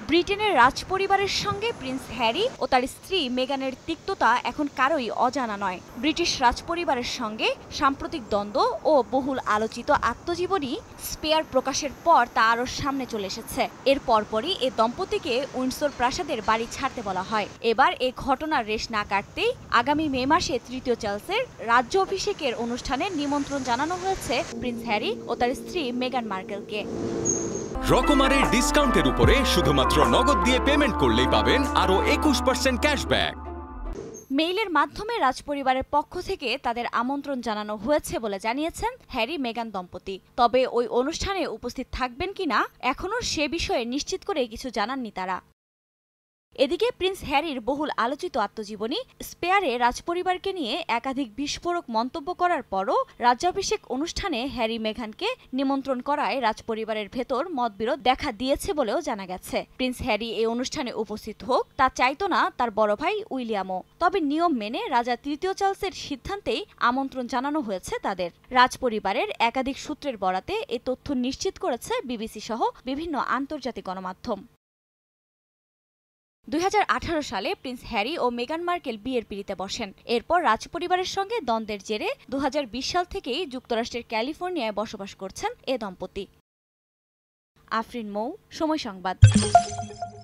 ব্রিটেনের রাজপরিবারের সঙ্গে প্রিন্স হ্যারি ও তার স্ত্রী মেগানের তিক্ততা এখন কারোই অজানা নয়। ব্রিটিশ রাজপরিবারের সঙ্গে সাম্প্রতিক দ্বন্দ্ব ও বহুল আলোচিত আত্মজীবনী স্পেয়ার প্রকাশের পর তা আরও সামনে চলে এসেছে। এর পরপরই এ দম্পতিকে উইন্ডসর প্রাসাদের বাড়ি ছাড়তে বলা হয়। এবার এ ঘটনার রেশ না কাটতেই আগামী মে মাসে তৃতীয় চার্লসের রাজ্য অভিষেকের অনুষ্ঠানে নিমন্ত্রণ জানানো হয়েছে প্রিন্স হ্যারি ও তার স্ত্রী মেগান মার্কেলকে। রকমারের ডিসকাউন্টের উপরে শুধুমাত্র নগদ দিয়ে পেমেন্ট করলেই পাবেন আরও 21% ক্যাশব্যাক। মেইলের মাধ্যমে রাজপরিবারের পক্ষ থেকে তাদের আমন্ত্রণ জানানো হয়েছে বলে জানিয়েছেন হ্যারি মেগান দম্পতি। তবে ওই অনুষ্ঠানে উপস্থিত থাকবেন কিনা এখনও সে বিষয়ে নিশ্চিত করে কিছু জানাননি তারা। এদিকে প্রিন্স হ্যারির বহুল আলোচিত আত্মজীবনী স্পেয়ারে রাজপরিবারকে নিয়ে একাধিক বিস্ফোরক মন্তব্য করার পরও রাজ্যাভিষেক অনুষ্ঠানে হ্যারি মেঘানকে নিমন্ত্রণ করায় রাজপরিবারের ভেতর মতবিরোধ দেখা দিয়েছে বলেও জানা গেছে। প্রিন্স হ্যারি এই অনুষ্ঠানে উপস্থিত হোক তা চাইত না তার বড় ভাই উইলিয়ামও। তবে নিয়ম মেনে রাজা তৃতীয় চার্লসের সিদ্ধান্তেই আমন্ত্রণ জানানো হয়েছে তাদের। রাজপরিবারের একাধিক সূত্রের বরাতে এ তথ্য নিশ্চিত করেছে বিবিসি সহ বিভিন্ন আন্তর্জাতিক গণমাধ্যম। 2018 সালে প্রিন্স হ্যারি ও মেগান মার্কেল বিয়ের পিঁড়িতে বসেন। এরপর রাজপরিবারের সঙ্গে দ্বন্দ্বের জেরে 2020 সাল থেকেই যুক্তরাষ্ট্রের ক্যালিফোর্নিয়ায় বসবাস করছেন এ দম্পতি। আফরিন মৌ, সময় সংবাদ।